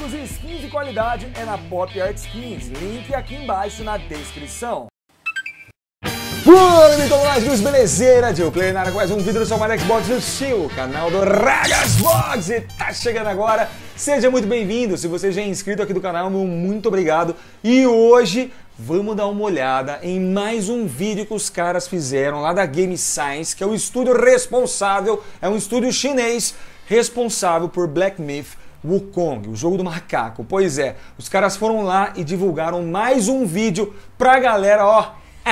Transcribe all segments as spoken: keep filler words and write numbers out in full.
Jogos e skins de qualidade é na Pop Art Skins, link aqui embaixo na descrição. Fala, mitológicos, belezeira? Joe Player na área com mais um vídeo do seu canal Xbox, no seu canal do Ragasbox. E tá chegando agora, seja muito bem-vindo. Se você já é inscrito aqui do canal, meu muito obrigado. E hoje vamos dar uma olhada em mais um vídeo que os caras fizeram lá da Game Science, que é o estúdio responsável, é um estúdio chinês responsável por Black Myth Wukong, o jogo do macaco. Pois é, os caras foram lá e divulgaram mais um vídeo pra galera, ó,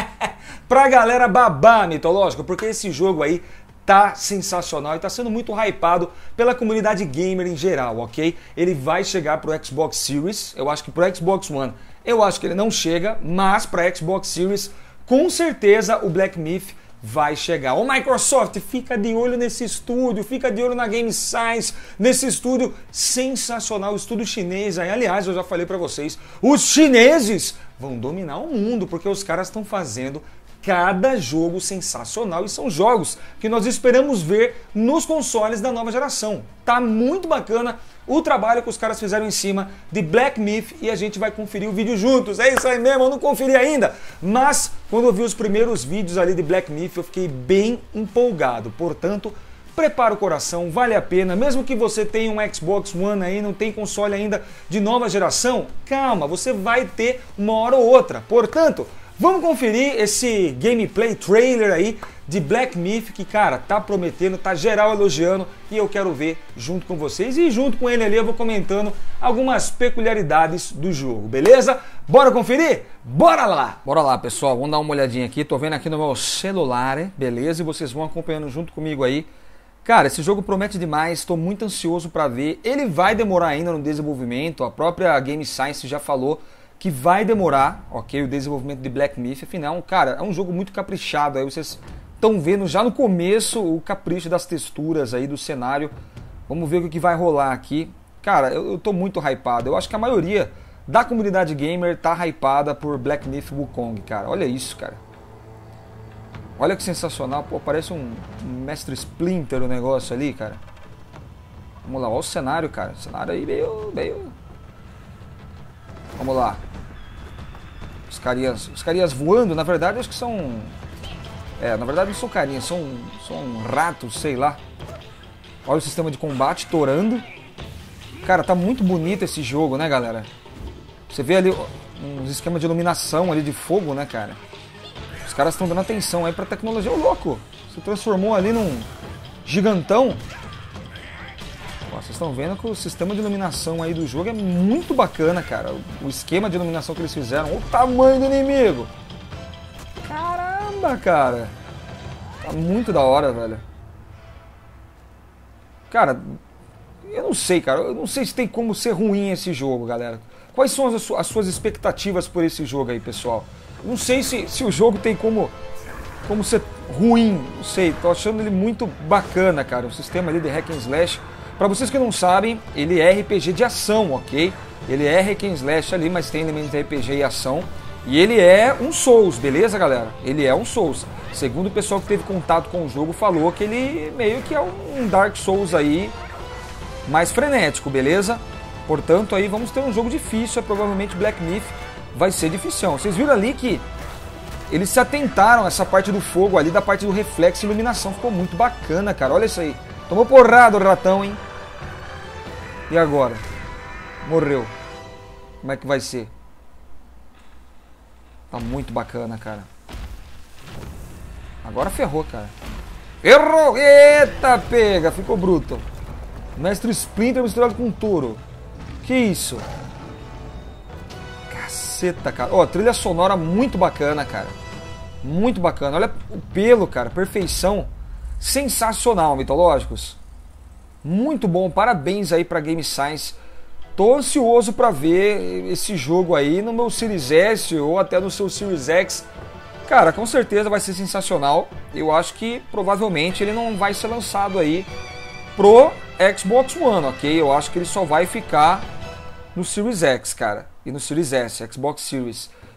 pra galera babar, mitológico, porque esse jogo aí tá sensacional e tá sendo muito hypado pela comunidade gamer em geral, ok? Ele vai chegar pro Xbox Series, eu acho que pro Xbox One, eu acho que ele não chega, mas pra Xbox Series, com certeza o Black Myth vai chegar. Ô Microsoft, fica de olho nesse estúdio, fica de olho na Game Science, nesse estúdio sensacional, o estúdio chinês aí. Aliás, eu já falei pra vocês, os chineses vão dominar o mundo, porque os caras estão fazendo cada jogo sensacional e são jogos que nós esperamos ver nos consoles da nova geração. Tá muito bacana o trabalho que os caras fizeram em cima de Black Myth e a gente vai conferir o vídeo juntos. É isso aí mesmo, eu não conferi ainda, mas quando eu vi os primeiros vídeos ali de Black Myth eu fiquei bem empolgado. Portanto, prepara o coração, vale a pena, mesmo que você tenha um Xbox One aí, não tem console ainda de nova geração, calma, você vai ter uma hora ou outra. Portanto, vamos conferir esse gameplay trailer aí de Black Myth que, cara, tá prometendo, tá geral elogiando e eu quero ver junto com vocês e junto com ele ali eu vou comentando algumas peculiaridades do jogo, beleza? Bora conferir? Bora lá! Bora lá, pessoal, vamos dar uma olhadinha aqui, tô vendo aqui no meu celular, beleza? E vocês vão acompanhando junto comigo aí. Cara, esse jogo promete demais, estou muito ansioso para ver. Ele vai demorar ainda no desenvolvimento, a própria Game Science já falou que vai demorar, ok, o desenvolvimento de Black Myth. Afinal, cara, é um jogo muito caprichado, aí vocês estão vendo já no começo o capricho das texturas aí do cenário. Vamos ver o que vai rolar aqui. Cara, eu, eu tô muito hypado, eu acho que a maioria da comunidade gamer tá hypada por Black Myth Wukong, cara. Olha isso, cara. Olha que sensacional, pô, parece um, um Mestre Splinter o negócio ali, cara. Vamos lá, olha o cenário, cara, o cenário aí meio... meio... Vamos lá. Os carinhas, os carinhas voando, na verdade, acho que são... É, na verdade não são carinhas, são, são ratos, sei lá. Olha o sistema de combate torando. Cara, tá muito bonito esse jogo, né, galera? Você vê ali uns esquemas de iluminação ali de fogo, né, cara? Os caras estão dando atenção aí pra tecnologia. Ô, louco! Se transformou ali num gigantão. Vocês estão vendo que o sistema de iluminação aí do jogo é muito bacana, cara. O esquema de iluminação que eles fizeram, o tamanho do inimigo. Caramba, cara. Tá muito da hora, velho. Cara, eu não sei, cara. Eu não sei se tem como ser ruim esse jogo, galera. Quais são as, as suas expectativas por esse jogo aí, pessoal? Eu não sei se, se o jogo tem como, como ser ruim. Não sei, tô achando ele muito bacana, cara. O sistema ali de hack and slash. Pra vocês que não sabem, ele é R P G de ação, ok? Ele é hack and slash ali, mas tem elementos de R P G e ação. E ele é um Souls, beleza, galera? Ele é um Souls. Segundo o pessoal que teve contato com o jogo, falou que ele meio que é um Dark Souls aí, mais frenético, beleza? Portanto, aí vamos ter um jogo difícil, é provavelmente Black Myth vai ser difícil. Vocês viram ali que eles se atentaram a essa parte do fogo ali, da parte do reflexo e iluminação. Ficou muito bacana, cara. Olha isso aí. Tomou porrada o ratão, hein? E agora? Morreu. Como é que vai ser? Tá muito bacana, cara. Agora ferrou, cara. Errou! Eita, pega! Ficou bruto. Mestre Splinter misturado com um touro. Que isso? Caceta, cara. Ó, trilha sonora muito bacana, cara. Muito bacana. Olha o pelo, cara. Perfeição. Sensacional, mitológicos. Muito bom, parabéns aí pra Game Science. Tô ansioso pra ver esse jogo aí no meu Series S ou até no seu Series X. Cara, com certeza vai ser sensacional. Eu acho que provavelmente ele não vai ser lançado aí pro Xbox One, ok? Eu acho que ele só vai ficar no Series X, cara, e no Series S, Xbox Series.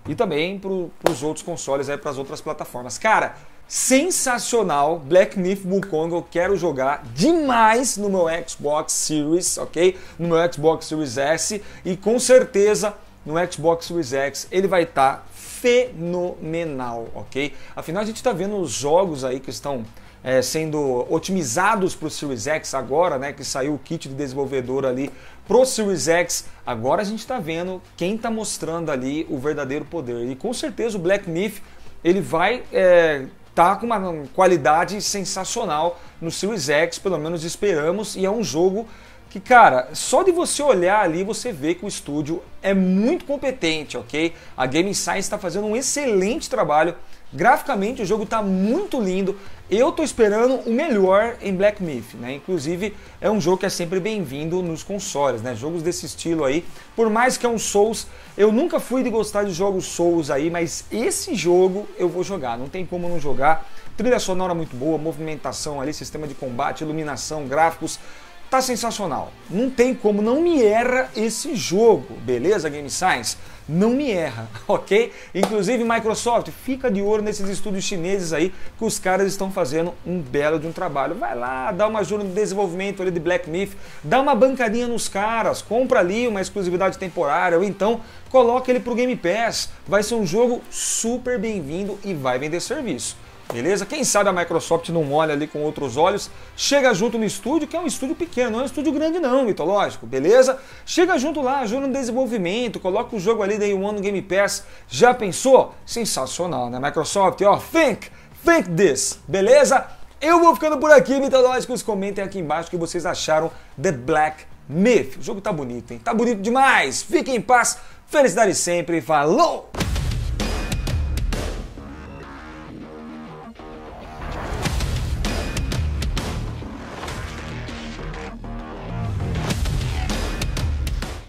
e também para os outros consoles, para as outras plataformas. Cara, sensacional, Black Myth Wukong, eu quero jogar demais no meu Xbox Series, ok? No meu Xbox Series S e com certeza no Xbox Series X ele vai estar tá fenomenal, ok? Afinal a gente está vendo os jogos aí que estão é, sendo otimizados para o Series X agora, né? Que saiu o kit de desenvolvedor ali pro Series X, agora a gente está vendo quem está mostrando ali o verdadeiro poder e com certeza o Black Myth ele vai é, tá com uma qualidade sensacional no Series X, pelo menos esperamos, e é um jogo que, cara, só de você olhar ali você vê que o estúdio é muito competente, ok? A Game Science está fazendo um excelente trabalho, graficamente o jogo está muito lindo, eu tô esperando o melhor em Black Myth, né? Inclusive é um jogo que é sempre bem-vindo nos consoles, né? Jogos desse estilo aí, por mais que é um Souls, eu nunca fui de gostar de jogos Souls aí, mas esse jogo eu vou jogar, não tem como não jogar. Trilha sonora muito boa, movimentação ali, sistema de combate, iluminação, gráficos, tá sensacional. Não tem como, não me erra esse jogo, beleza, Game Science? Não me erra, ok? Inclusive, Microsoft, fica de olho nesses estúdios chineses aí, que os caras estão fazendo um belo de um trabalho. Vai lá, dá uma ajuda no desenvolvimento ali de Black Myth, dá uma bancadinha nos caras, compra ali uma exclusividade temporária, ou então coloca ele pro Game Pass. Vai ser um jogo super bem-vindo e vai vender serviço. Beleza? Quem sabe a Microsoft não olha ali com outros olhos, chega junto no estúdio, que é um estúdio pequeno, não é um estúdio grande não, mitológico, beleza? Chega junto lá, ajuda no desenvolvimento, coloca o jogo ali Day One no Game Pass, já pensou? Sensacional, né? Microsoft, ó, think, think this, beleza? Eu vou ficando por aqui, mitológicos, comentem aqui embaixo o que vocês acharam de Black Myth. O jogo tá bonito, hein? Tá bonito demais, fiquem em paz, felicidade sempre, falou!